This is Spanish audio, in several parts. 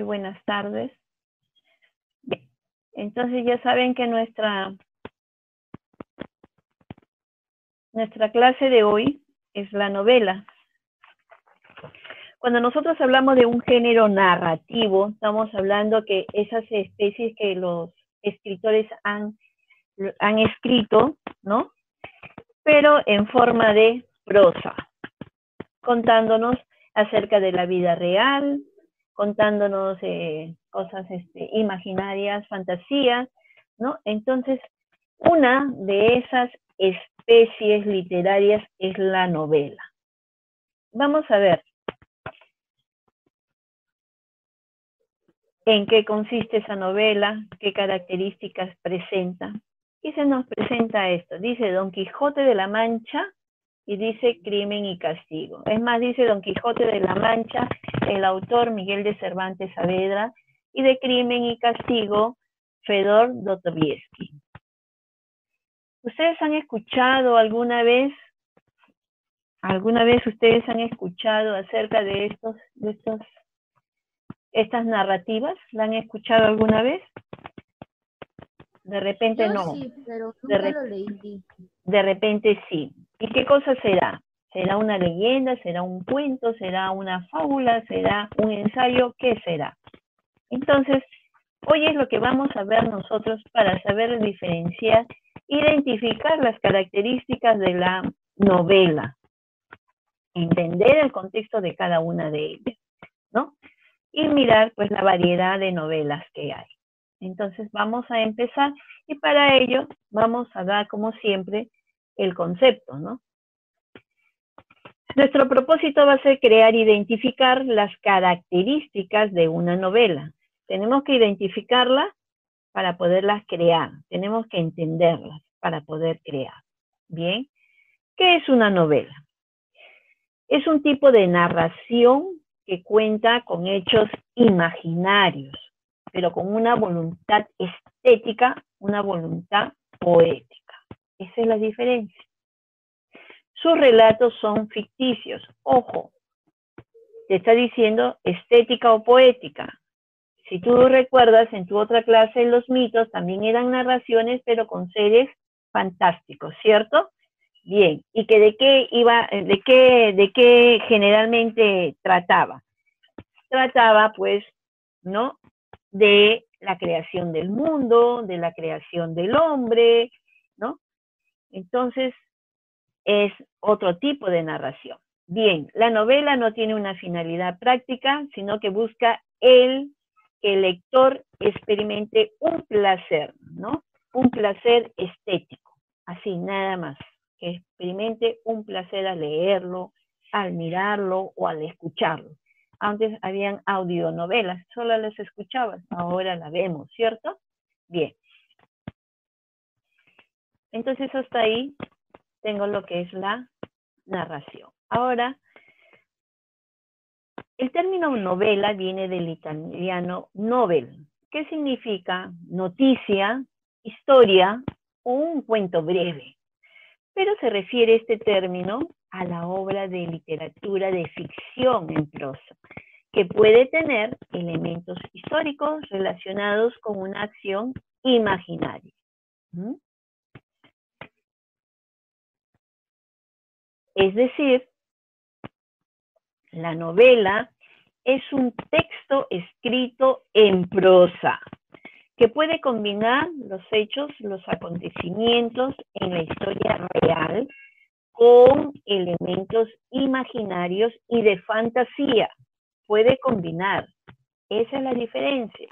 buenas tardes. Bien, entonces ya saben que nuestra clase de hoy es la novela. Cuando nosotros hablamos de un género narrativo, estamos hablando que esas especies que los escritores han escrito, ¿no? Pero en forma de prosa, contándonos acerca de la vida real, contándonos cosas imaginarias, fantasías, ¿no? Entonces, una de esas especies literarias es la novela. Vamos a ver en qué consiste esa novela, qué características presenta. Y se nos presenta esto, dice Don Quijote de la Mancha y dice Crimen y Castigo. Es más, dice Don Quijote de la Mancha, el autor Miguel de Cervantes Saavedra, y de Crimen y Castigo, Fedor Dostoyevski. ¿Ustedes han escuchado alguna vez ustedes han escuchado acerca de estas narrativas? ¿La han escuchado alguna vez? De repente Yo no. Sí, pero nunca lo leí. De repente sí. ¿Y qué cosa será? ¿Será una leyenda? ¿Será un cuento? ¿Será una fábula? ¿Será un ensayo? ¿Qué será? Entonces, hoy es lo que vamos a ver nosotros para saber diferenciar, identificar las características de la novela, entender el contexto de cada una de ellas, ¿no? Y mirar pues la variedad de novelas que hay. Entonces vamos a empezar y para ello vamos a dar como siempre el concepto, ¿no? Nuestro propósito va a ser crear e identificar las características de una novela. Tenemos que identificarlas para poderlas crear, tenemos que entenderlas para poder crear. Bien, ¿qué es una novela? Es un tipo de narración que cuenta con hechos imaginarios, pero con una voluntad estética, una voluntad poética. Esa es la diferencia. Sus relatos son ficticios. Ojo, te está diciendo estética o poética. Si tú recuerdas, en tu otra clase, los mitos también eran narraciones, pero con seres fantásticos, ¿cierto? Bien, ¿y que de qué generalmente trataba? Trataba, pues, ¿no? De la creación del mundo, de la creación del hombre, ¿no? Entonces, es otro tipo de narración. Bien, la novela no tiene una finalidad práctica, sino que busca que el lector experimente un placer, ¿no? Un placer estético, así nada más, que experimente un placer al leerlo, al mirarlo o al escucharlo. Antes habían audionovelas, solo las escuchabas, ahora la vemos, ¿cierto? Bien. Entonces hasta ahí tengo lo que es la narración. Ahora, el término novela viene del italiano novel, que significa noticia, historia o un cuento breve. Pero se refiere este término a la obra de literatura de ficción en prosa, que puede tener elementos históricos relacionados con una acción imaginaria. Es decir, la novela es un texto escrito en prosa que puede combinar los hechos, los acontecimientos en la historia real con elementos imaginarios y de fantasía. Puede combinar. Esa es la diferencia,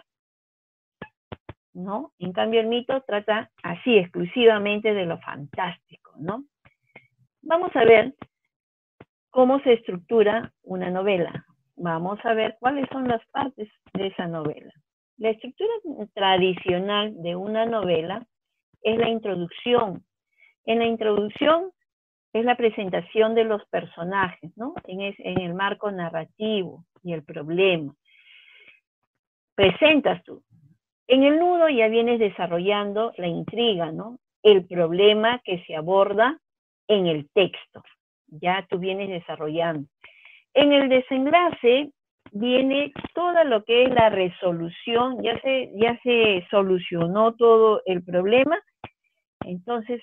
¿no? En cambio, el mito trata así exclusivamente de lo fantástico, ¿no? Vamos a ver cómo se estructura una novela. Vamos a ver cuáles son las partes de esa novela. La estructura tradicional de una novela es la introducción. En la introducción es la presentación de los personajes, ¿no? En el marco narrativo y el problema. Presentas tú. En el nudo ya vienes desarrollando la intriga, ¿no? El problema que se aborda en el texto. Ya tú vienes desarrollando. En el desenlace viene todo lo que es la resolución, ya se solucionó todo el problema, entonces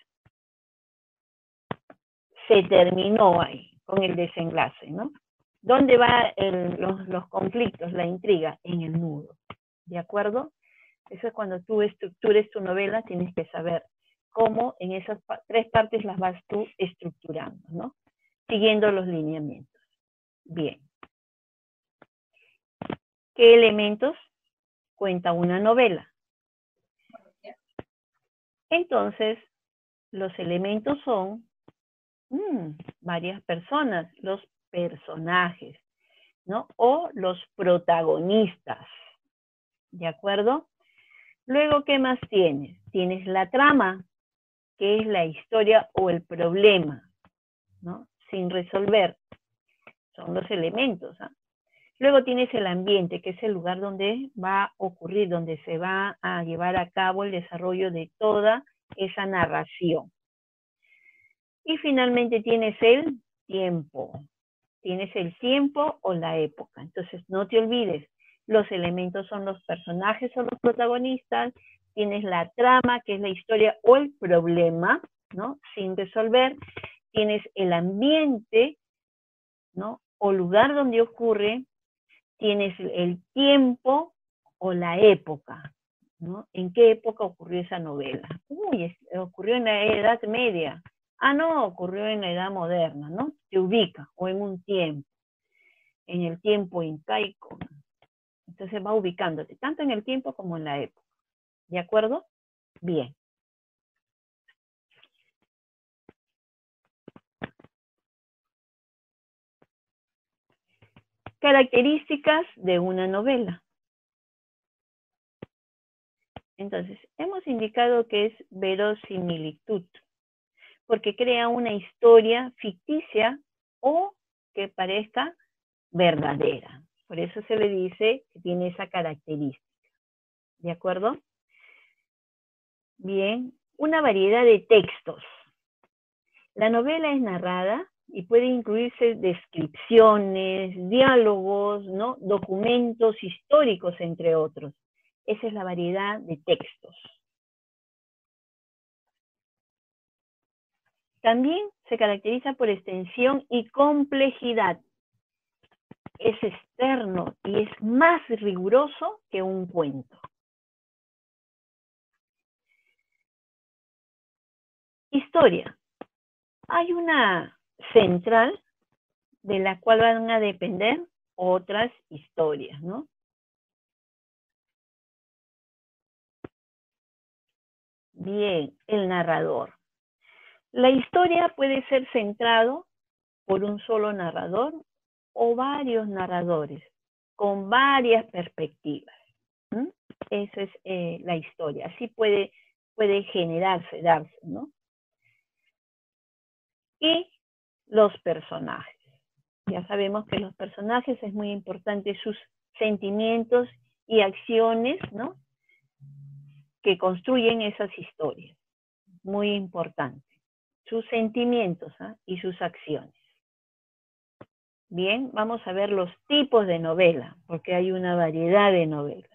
se terminó ahí con el desenlace, ¿no? ¿Dónde van los conflictos, la intriga? En el nudo, ¿de acuerdo? Eso es cuando tú estructures tu novela, tienes que saber cómo en esas tres partes las vas tú estructurando, ¿no? Siguiendo los lineamientos. Bien. ¿Qué elementos cuenta una novela? Entonces, los elementos son varias personas, los personajes, ¿no? O los protagonistas, ¿de acuerdo? Luego, ¿qué más tienes? Tienes la trama, que es la historia o el problema, ¿no? Sin resolver. Son los elementos, ¿ah? Luego tienes el ambiente, que es el lugar donde va a ocurrir, donde se va a llevar a cabo el desarrollo de toda esa narración. Y finalmente tienes el tiempo. Tienes el tiempo o la época. Entonces, no te olvides, los elementos son los personajes o los protagonistas, tienes la trama, que es la historia o el problema, ¿no? Sin resolver, tienes el ambiente, ¿no? O lugar donde ocurre, tienes el tiempo o la época, ¿no? ¿En qué época ocurrió esa novela? Uy, ocurrió en la Edad Media. Ah, no, ocurrió en la Edad Moderna, ¿no? Te ubica, o en un tiempo, en el tiempo incaico. Entonces va ubicándote, tanto en el tiempo como en la época. ¿De acuerdo? Bien. Características de una novela. Entonces, hemos indicado que es verosimilitud, porque crea una historia ficticia o que parezca verdadera. Por eso se le dice que tiene esa característica. ¿De acuerdo? Bien, una variedad de textos. La novela es narrada y puede incluirse descripciones, diálogos, ¿no? Documentos históricos, entre otros. Esa es la variedad de textos. También se caracteriza por extensión y complejidad. Es externo y es más riguroso que un cuento. Historia. Hay una central de la cual van a depender otras historias, ¿no? Bien, el narrador. La historia puede ser centrado por un solo narrador o varios narradores con varias perspectivas. ¿Mm? Esa es la historia. Así puede generarse, darse, ¿no? Y los personajes. Ya sabemos que los personajes es muy importante sus sentimientos y acciones, ¿no? Que construyen esas historias. Muy importante. Sus sentimientos, ¿eh? Y sus acciones. Bien, vamos a ver los tipos de novela, porque hay una variedad de novelas.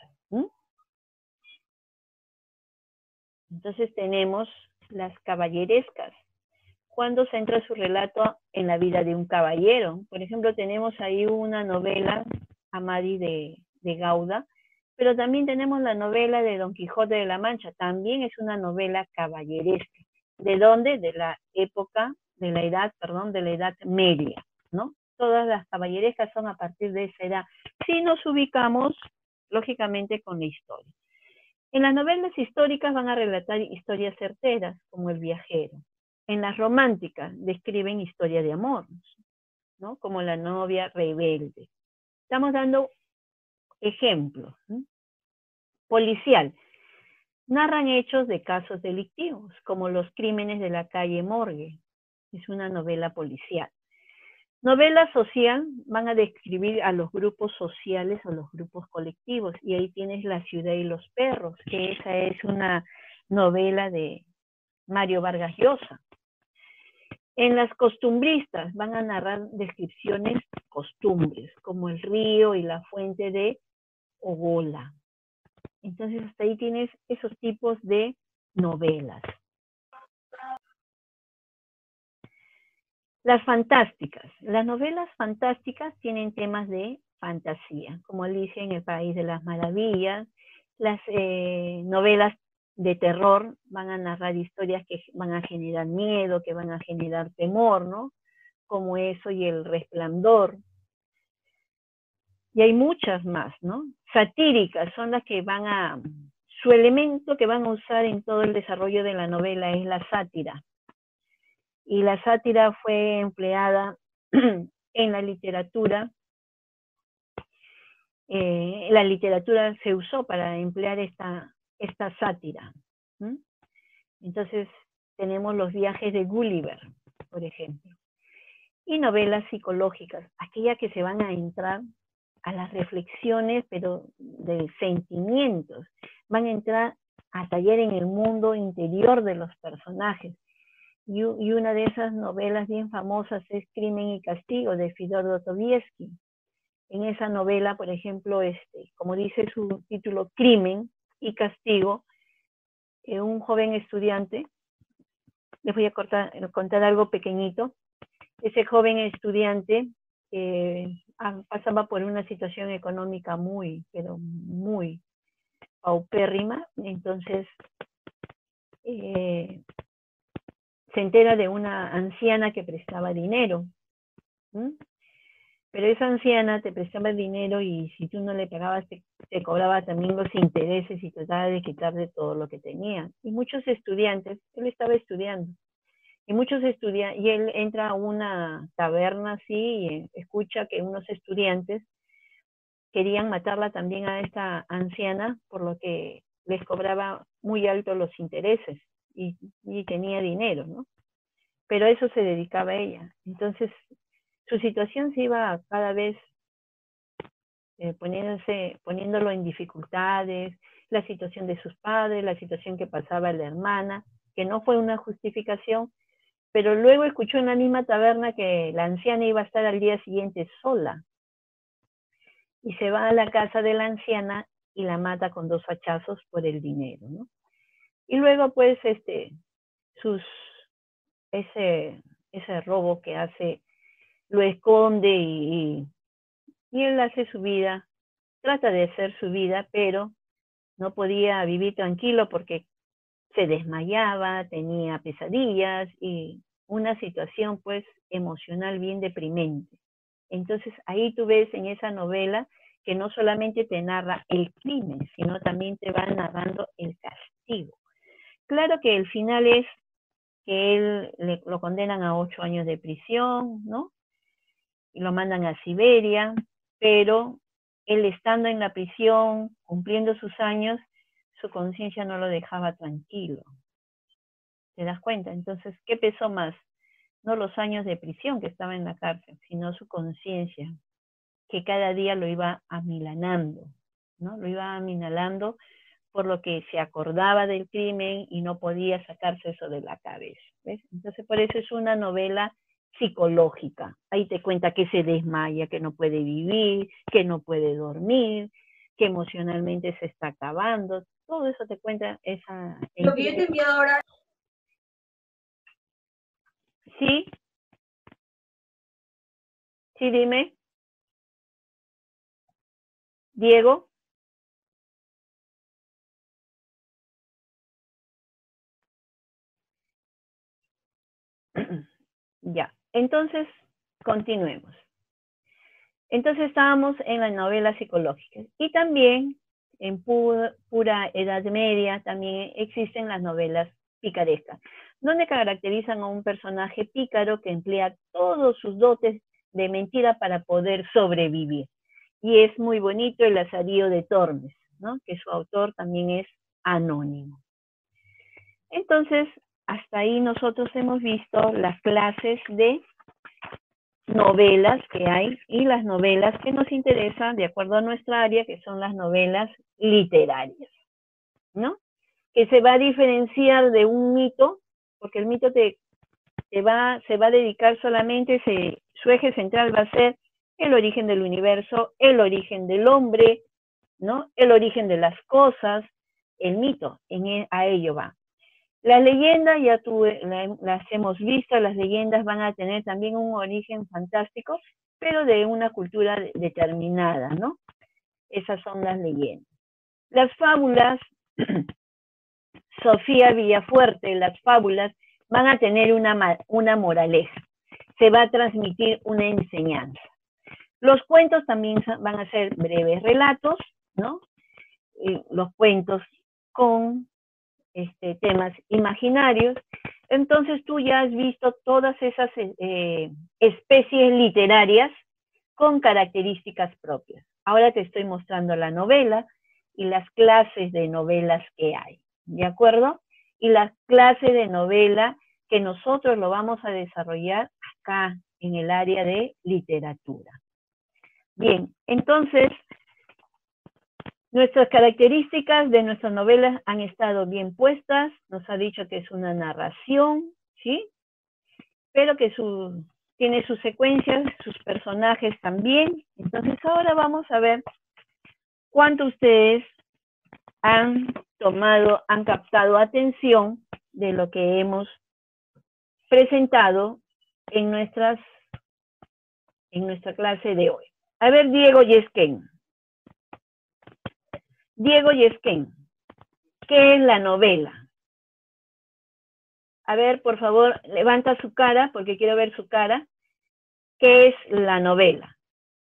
Entonces tenemos las caballerescas, cuando centra su relato en la vida de un caballero. Por ejemplo, tenemos ahí una novela, Amadís de Gauda, pero también tenemos la novela de Don Quijote de la Mancha, también es una novela caballeresca. ¿De dónde? De la época, de la Edad Media, ¿no? Todas las caballerescas son a partir de esa edad. Si nos ubicamos, lógicamente, con la historia. En las novelas históricas van a relatar historias certeras, como El viajero. En las románticas describen historia de amor, ¿no? Como La novia rebelde. Estamos dando ejemplos. ¿Sí? Policial. Narran hechos de casos delictivos, como Los crímenes de la calle Morgue. Es una novela policial. Novela social, van a describir a los grupos sociales o los grupos colectivos. Y ahí tienes La ciudad y los perros, que esa es una novela de Mario Vargas Llosa. En las costumbristas van a narrar descripciones costumbres, como el río y la fuente de Ogola. Entonces hasta ahí tienes esos tipos de novelas. Las fantásticas. Las novelas fantásticas tienen temas de fantasía, como Alicia en el País de las Maravillas. Las novelas de terror van a narrar historias que van a generar miedo, que van a generar temor, ¿no? Como eso y El Resplandor. Y hay muchas más, ¿no? Satíricas son las que van a, su elemento que van a usar en todo el desarrollo de la novela es la sátira. Y la sátira fue empleada en la literatura. La literatura se usó para emplear esta sátira. Entonces tenemos los viajes de Gulliver, por ejemplo. Y novelas psicológicas, aquellas que se van a entrar a las reflexiones, pero de sentimientos. Van a entrar a tallar en el mundo interior de los personajes. Y una de esas novelas bien famosas es Crimen y Castigo, de Fyodor Dostoyevsky. En esa novela, por ejemplo, como dice su título, Crimen y Castigo, un joven estudiante, les voy a contar algo pequeñito. Ese joven estudiante pasaba por una situación económica muy, pero muy paupérrima. Entonces se entera de una anciana que prestaba dinero. Pero esa anciana te prestaba dinero y si tú no le pagabas te cobraba también los intereses y trataba de quitarle todo lo que tenía. Y muchos estudiantes, él estaba estudiando, y él entra a una taberna así y escucha que unos estudiantes querían matarla también a esta anciana, por lo que les cobraba muy alto los intereses y tenía dinero, ¿no? Pero a eso se dedicaba ella. Entonces, su situación se iba cada vez poniéndolo en dificultades, la situación de sus padres, la situación que pasaba la hermana, que no fue una justificación, pero luego escuchó en la misma taberna que la anciana iba a estar al día siguiente sola. Y se va a la casa de la anciana y la mata con 2 hachazos por el dinero, ¿no? Y luego, pues, ese robo que hace, lo esconde y él hace su vida, trata de hacer su vida, pero no podía vivir tranquilo porque se desmayaba, tenía pesadillas y una situación pues emocional bien deprimente. Entonces ahí tú ves en esa novela que no solamente te narra el crimen, sino también te va narrando el castigo. Claro que el final es que él lo condenan a 8 años de prisión, ¿no? Y lo mandan a Siberia, pero él estando en la prisión, cumpliendo sus años, su conciencia no lo dejaba tranquilo. ¿Te das cuenta? Entonces, ¿qué pesó más? No los años de prisión que estaba en la cárcel, sino su conciencia, que cada día lo iba amilanando, ¿no? Lo iba amilanando por lo que se acordaba del crimen y no podía sacarse eso de la cabeza, ¿ves? Entonces, por eso es una novela psicológica. Ahí te cuenta que se desmaya, que no puede vivir, que no puede dormir, que emocionalmente se está acabando. Todo eso te cuenta esa... Lo que yo te envío ahora... Sí. Sí, dime. Diego. Ya. Entonces, continuemos. Entonces estábamos en las novelas psicológicas y también en pura Edad Media también existen las novelas picarescas, donde caracterizan a un personaje pícaro que emplea todos sus dotes de mentira para poder sobrevivir. Y es muy bonito el Lazarillo de Tormes, ¿no? Que su autor también es anónimo. Entonces, hasta ahí nosotros hemos visto las clases de novelas que hay y las novelas que nos interesan de acuerdo a nuestra área, que son las novelas literarias, ¿no? Que se va a diferenciar de un mito, porque el mito te se va a dedicar solamente, su eje central va a ser el origen del universo, el origen del hombre, ¿no? El origen de las cosas, el mito, a ello va. Las leyendas, ya las hemos visto, las leyendas van a tener también un origen fantástico, pero de una cultura determinada, ¿no? Esas son las leyendas. Las fábulas, Sofía Villafuerte, las fábulas van a tener una moraleja, se va a transmitir una enseñanza. Los cuentos también van a ser breves relatos, ¿no? Los cuentos con temas imaginarios. Entonces tú ya has visto todas esas especies literarias con características propias. Ahora te estoy mostrando la novela y las clases de novelas que hay, ¿de acuerdo? Y las clases de novela que nosotros lo vamos a desarrollar acá en el área de literatura. Bien, entonces, nuestras características de nuestras novelas han estado bien puestas, nos ha dicho que es una narración, ¿sí? Pero que tiene sus secuencias, sus personajes también. Entonces ahora vamos a ver cuánto ustedes han captado atención de lo que hemos presentado en nuestra clase de hoy. A ver, Diego Yesquén. Diego Yesquén, ¿qué es la novela? A ver, por favor, levanta su cara, porque quiero ver su cara. ¿Qué es la novela?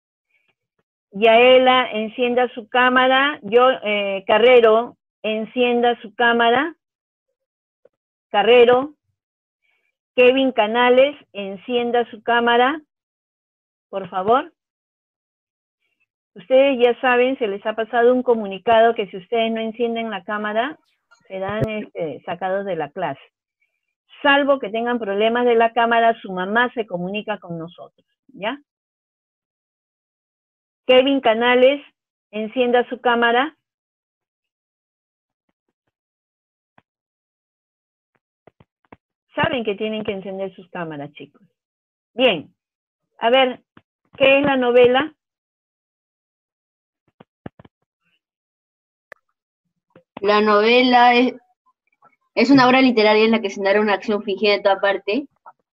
Yaela, encienda su cámara. Carrero, encienda su cámara. Carrero. Kevin Canales, encienda su cámara, por favor. Ustedes ya saben, se les ha pasado un comunicado que si ustedes no encienden la cámara, serán sacados de la clase. Salvo que tengan problemas de la cámara, su mamá se comunica con nosotros, ¿ya? Kevin Canales, encienda su cámara. Saben que tienen que encender sus cámaras, chicos. Bien, a ver, ¿qué es la novela? La novela es una obra literaria en la que se narra una acción fingida en toda parte.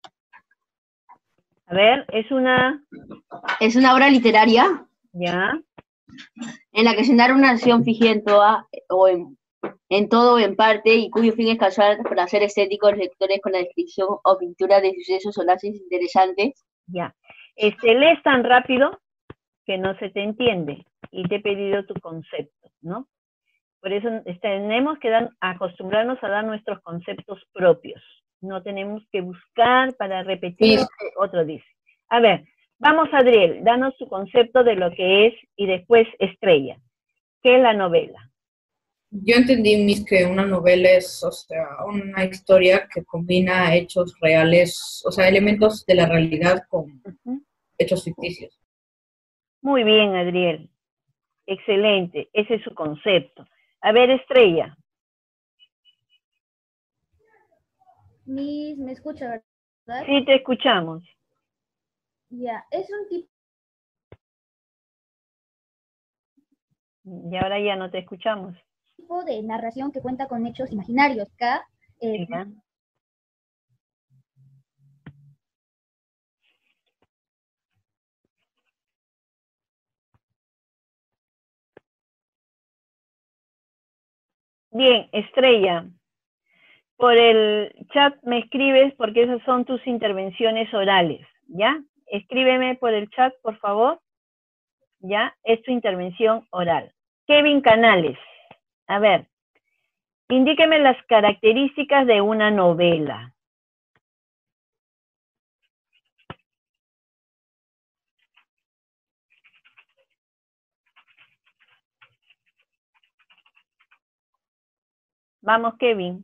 A ver, es una obra literaria. Ya. En la que se narra una acción fingida en toda o en todo o en parte, y cuyo fin es causar placer estético a los lectores con la descripción o pintura de sucesos o enlaces interesantes. Ya. Lees tan rápido que no se te entiende y te he pedido tu concepto, ¿no? Por eso tenemos que acostumbrarnos a dar nuestros conceptos propios. No tenemos que buscar para repetir lo que otro dice. A ver, vamos, Adriel, danos tu concepto de lo que es y después Estrella. ¿Qué es la novela? Yo entendí, Miss, que una novela es, o sea, una historia que combina hechos reales, o sea, elementos de la realidad con hechos ficticios. Muy bien, Adriel. Excelente. Ese es su concepto. A ver, Estrella. Miss, ¿me escucha, verdad? Sí, te escuchamos. Ya, es un tipo. Y ahora ya no te escuchamos. Tipo de narración que cuenta con hechos imaginarios. Acá, Bien, Estrella. Por el chat me escribes porque esas son tus intervenciones orales, ¿ya? Escríbeme por el chat, por favor. ¿Ya? Es tu intervención oral. Kevin Canales. A ver, indíqueme las características de una novela. Vamos, Kevin.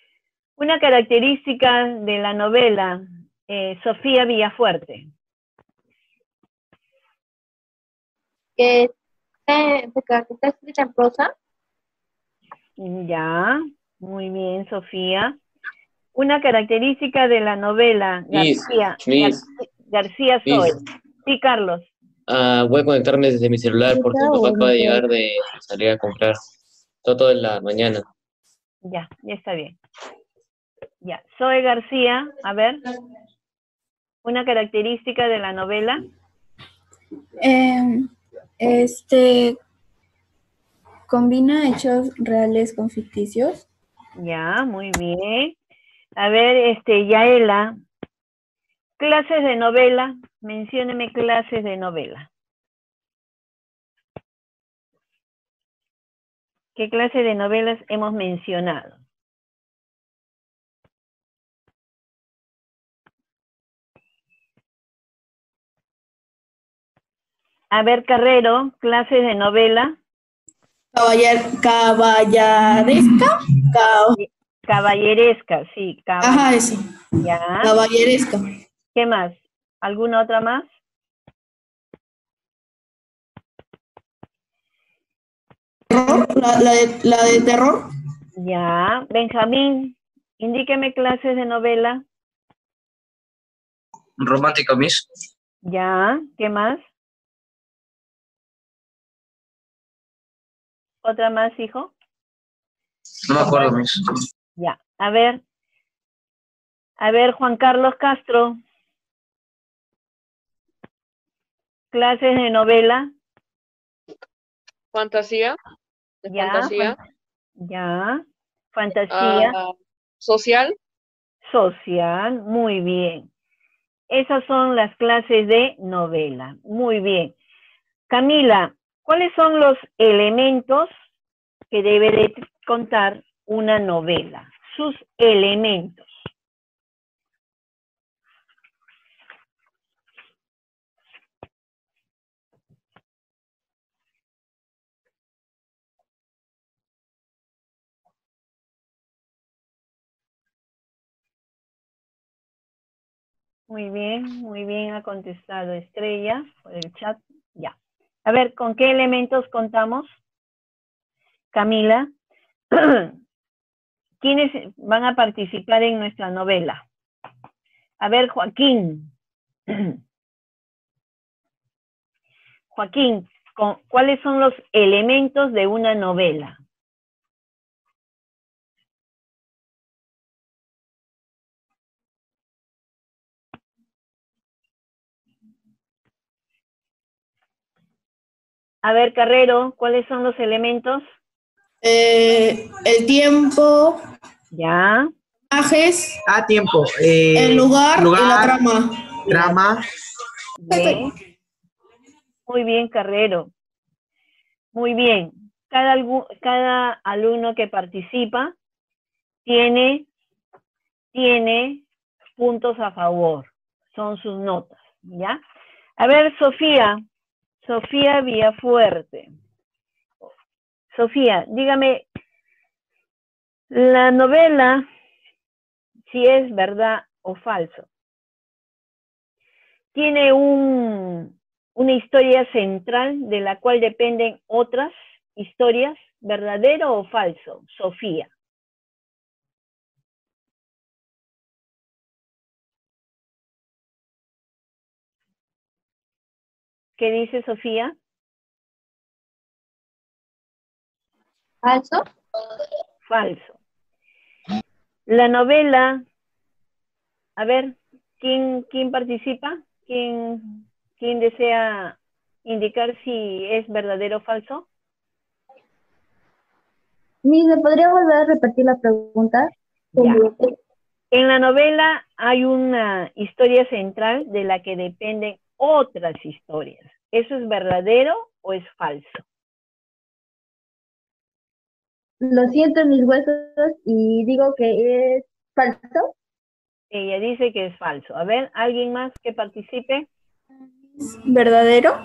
Una característica de la novela, Sofía Villafuerte. que está escrita en prosa. Ya, muy bien, Sofía. Una característica de la novela García Zoe. Sí, Carlos. Voy a conectarme desde mi celular porque mi papá acaba de llegar de salir a comprar todo en la mañana. Ya está bien. Ya, Zoe García, a ver. Una característica de la novela. Combina hechos reales con ficticios. Ya, muy bien. A ver, Yaela, clases de novela, mencióneme clases de novela. ¿Qué clase de novelas hemos mencionado? A ver, Carrero, clases de novela. Caballeresca. Caballeresca, sí. Ajá, eso. Ya. Caballeresca. ¿Qué más? ¿Alguna otra más? La de terror. Ya. Benjamín, indíqueme clases de novela. Romántica, Miss. Ya. ¿Qué más? ¿Otra más, hijo? No me acuerdo, Miss. Ya. A ver, Juan Carlos Castro. Clases de novela. Fantasía. Ya. Fantasía. Ya. Fantasía. Social. Social. Muy bien. Esas son las clases de novela. Muy bien. Camila, ¿cuáles son los elementos que debe de contar una novela? Sus elementos. Muy bien, ha contestado Estrella por el chat. Ya. A ver, ¿con qué elementos contamos? Camila, ¿quiénes van a participar en nuestra novela? A ver, Joaquín. Joaquín, ¿cuáles son los elementos de una novela? A ver, Carrero, ¿cuáles son los elementos? El tiempo. Ya. Personajes. Tiempo. El lugar y la trama. Drama. Bien. Muy bien, Carrero. Muy bien. Cada alumno que participa tiene puntos a favor. Son sus notas, ¿ya? A ver, Sofía Villafuerte. Sofía, dígame, la novela, si es verdad o falso, tiene una historia central de la cual dependen otras historias, ¿verdadero o falso? Sofía. ¿Qué dice Sofía? ¿Falso? Falso. La novela, a ver, ¿quién participa? ¿Quién desea indicar si es verdadero o falso? ¿Me podría volver a repetir la pregunta? Ya. En la novela hay una historia central de la que dependen otras historias. ¿Eso es verdadero o es falso? Lo siento en mis huesos y digo que es falso. Ella dice que es falso. A ver, ¿alguien más que participe? ¿Verdadero?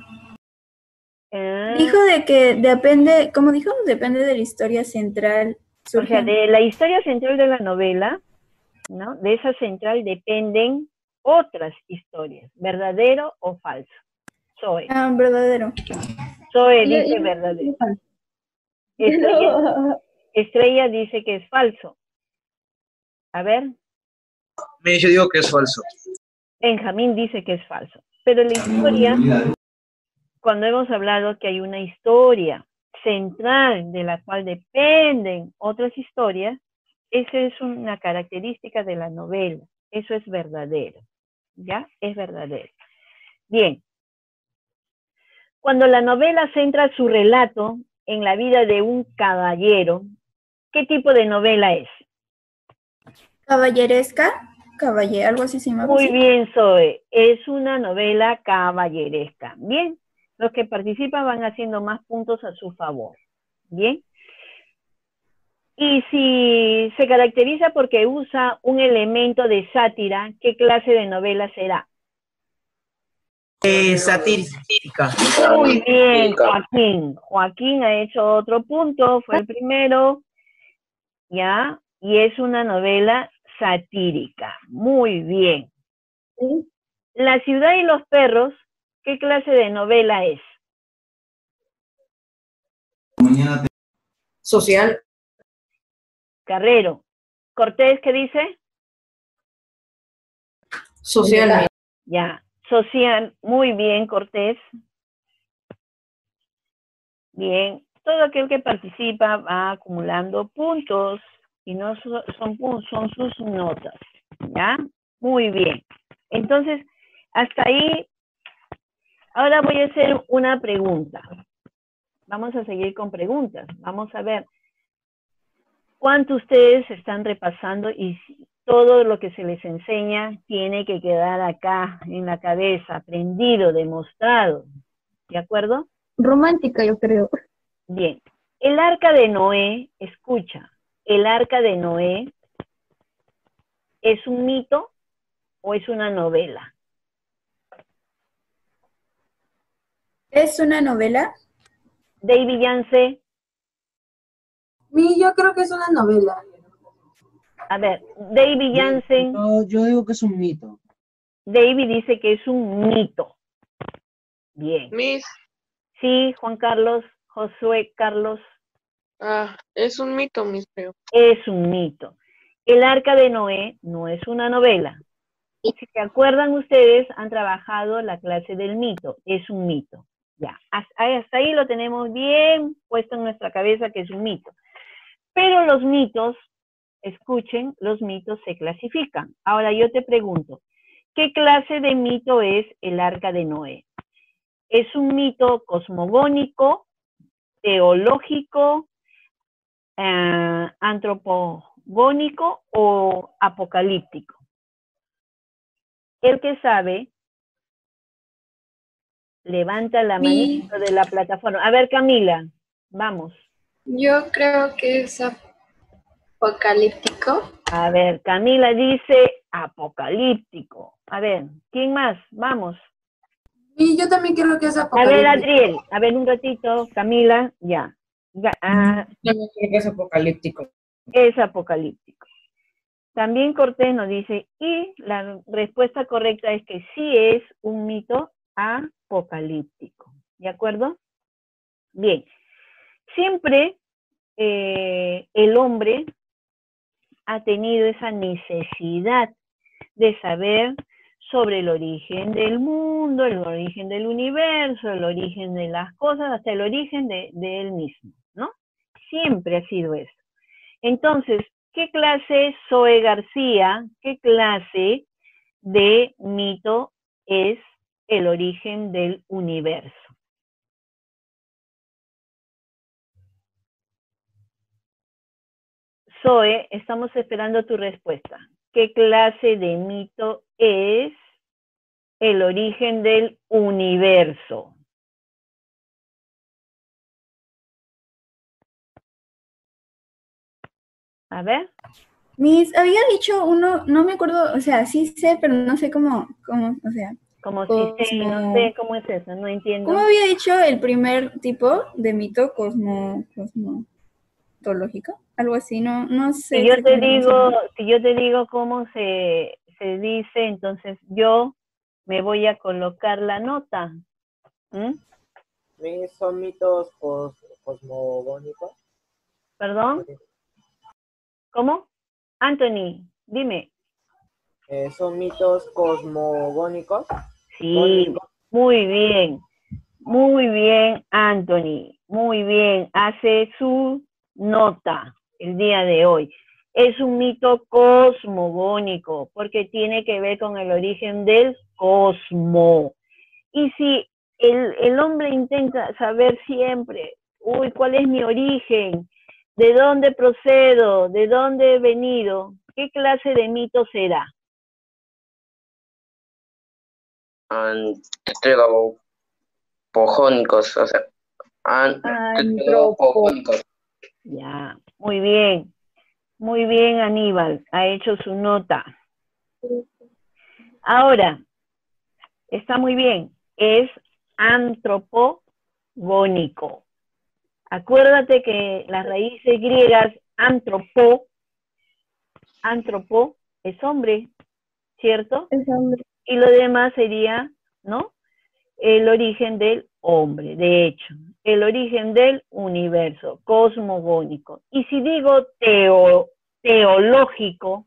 Dijo de que depende, ¿cómo dijo? Depende de la historia central. O sea, de la historia central de la novela, ¿no? De esa central dependen otras historias, ¿verdadero o falso? Zoe. Verdadero. Zoe Yo- dice yo- verdadero. yo- Estrella, Estrella dice que es falso. A ver, Yo digo que es falso. Benjamín dice que es falso. Pero la historia, cuando hemos hablado que hay una historia central de la cual dependen otras historias, esa es una característica de la novela. Eso es verdadero. ¿Ya? Es verdadero. Bien. Cuando la novela centra su relato en la vida de un caballero, ¿qué tipo de novela es? Caballeresca. Algo así se llama. Muy ¿sí? bien, Zoe. Es una novela caballeresca. Bien. Los que participan van haciendo más puntos a su favor. Bien. Y si se caracteriza porque usa un elemento de sátira, ¿qué clase de novela será? Satírica. Muy bien, Joaquín. Joaquín ha hecho otro punto, fue el primero, ¿ya? Y es una novela satírica. Muy bien. Sí. La ciudad y los perros, ¿qué clase de novela es? Social. Carrero. Cortés, ¿qué dice? Social. Ya. Social. Muy bien, Cortés. Bien. Todo aquel que participa va acumulando puntos y no son sus notas. ¿Ya? Muy bien. Entonces, hasta ahí, ahora voy a hacer una pregunta. Vamos a seguir con preguntas. Vamos a ver cuánto ustedes están repasando y todo lo que se les enseña tiene que quedar acá en la cabeza, aprendido, demostrado. ¿De acuerdo? Romántica, yo creo. Bien. El arca de Noé, escucha, ¿el arca de Noé es un mito o es una novela? ¿Es una novela? David Yance, Yo creo que es una novela. a ver, David Jansen, Yo digo que es un mito. David dice que es un mito. Bien. Miss, Sí, Juan Carlos, Josué Carlos, es un mito, Miss, creo. es un mito. El arca de Noé no es una novela. Y si se acuerdan ustedes, han trabajado la clase del mito, es un mito. Ya, hasta ahí lo tenemos bien puesto en nuestra cabeza que es un mito. Pero los mitos, escuchen, los mitos se clasifican. Ahora yo te pregunto, ¿qué clase de mito es el arca de Noé? ¿Es un mito cosmogónico, teológico, antropogónico o apocalíptico? El que sabe, levanta la manito de la plataforma. A ver, Camila, vamos. Yo creo que es apocalíptico. A ver, Camila dice apocalíptico. A ver, ¿quién más? Vamos. Y yo también creo que es A apocalíptico. ver, Adriel, a ver un ratito. Camila, ya. También creo que es apocalíptico. Es apocalíptico. También Cortés nos dice, y la respuesta correcta es que sí es un mito apocalíptico. ¿De acuerdo? Bien. Siempre el hombre ha tenido esa necesidad de saber sobre el origen del mundo, el origen del universo, el origen de las cosas, hasta el origen de él mismo, ¿no? Siempre ha sido eso. Entonces, ¿qué clase, Zoe García, qué clase de mito es el origen del universo? Zoe, estamos esperando tu respuesta. ¿Qué clase de mito es el origen del universo? A ver. Miss, había dicho uno, no me acuerdo, o sea, sí sé, pero no sé cómo, o sea. Como si sé, no sé cómo es eso, no entiendo. ¿Cómo había dicho el primer tipo de mito cosmológico? Algo así, no sé. Si yo te digo cómo se dice, entonces yo me voy a colocar la nota. ¿Mm? ¿Son mitos cosmogónicos? ¿Perdón? ¿Cómo? Anthony, dime. ¿Son mitos cosmogónicos? Sí, muy bien. Muy bien, Anthony. Muy bien. Hace su nota el día de hoy. Es un mito cosmogónico porque tiene que ver con el origen del cosmo. Y si el hombre intenta saber siempre, uy, ¿cuál es mi origen? ¿De dónde procedo? ¿De dónde he venido? ¿Qué clase de mito será? Antropogónicos, o sea, antropogónicos. Ya, muy bien. Muy bien, Aníbal. Ha hecho su nota. Ahora, está muy bien. Es antropogónico. Acuérdate que las raíces griegas, antropo es hombre, ¿cierto? Es hombre. Y lo demás sería, ¿no? El origen del hombre, de hecho, el origen del universo, cosmogónico. Y si digo teológico,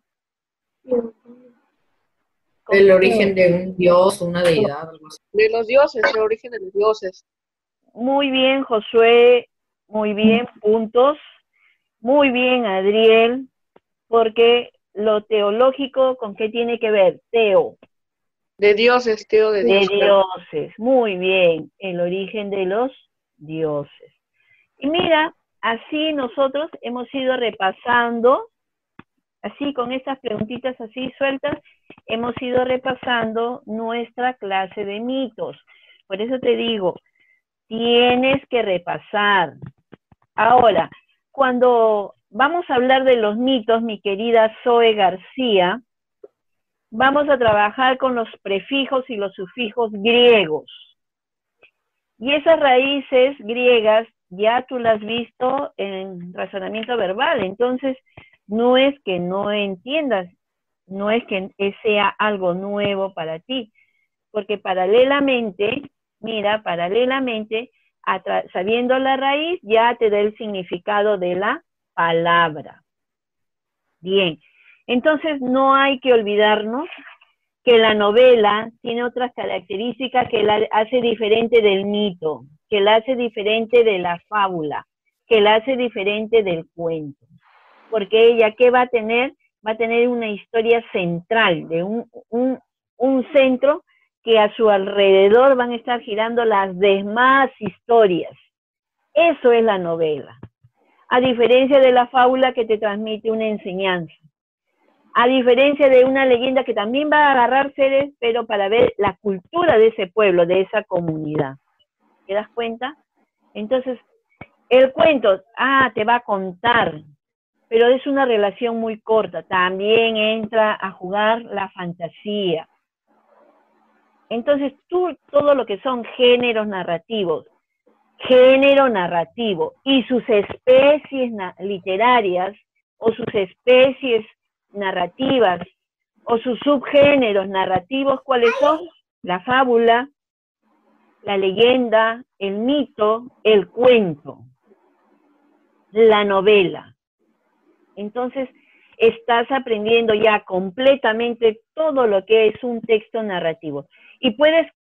El origen de un dios, una deidad, algo así. De los dioses, el origen de los dioses. Muy bien, Josué, muy bien, puntos. Muy bien, Adriel, porque lo teológico, ¿con qué tiene que ver? Teo. De dioses, tío, de dioses. De dioses, muy bien, el origen de los dioses. Y mira, así nosotros hemos ido repasando, así con estas preguntitas así sueltas, hemos ido repasando nuestra clase de mitos. Por eso te digo, tienes que repasar. Ahora, cuando vamos a hablar de los mitos, mi querida Zoe García, vamos a trabajar con los prefijos y los sufijos griegos. Y esas raíces griegas ya tú las has visto en razonamiento verbal, entonces no es que no entiendas, no es que sea algo nuevo para ti, porque paralelamente, mira, paralelamente, sabiendo la raíz, ya te da el significado de la palabra. Bien, entonces no hay que olvidarnos que la novela tiene otras características que la hace diferente del mito, que la hace diferente de la fábula, que la hace diferente del cuento. Porque ella, ¿qué va a tener? Va a tener una historia central, de un centro que a su alrededor van a estar girando las demás historias. Eso es la novela. A diferencia de la fábula que te transmite una enseñanza. A diferencia de una leyenda que también va a agarrar seres, pero para ver la cultura de ese pueblo, de esa comunidad. ¿Te das cuenta? Entonces, el cuento, te va a contar, pero es una relación muy corta. También entra a jugar la fantasía. Entonces, todo lo que son géneros narrativos, género narrativo y sus especies literarias o sus especies narrativas o sus subgéneros narrativos, ¿cuáles son? La fábula, la leyenda, el mito, el cuento, la novela. Entonces, estás aprendiendo ya completamente todo lo que es un texto narrativo. Y puedes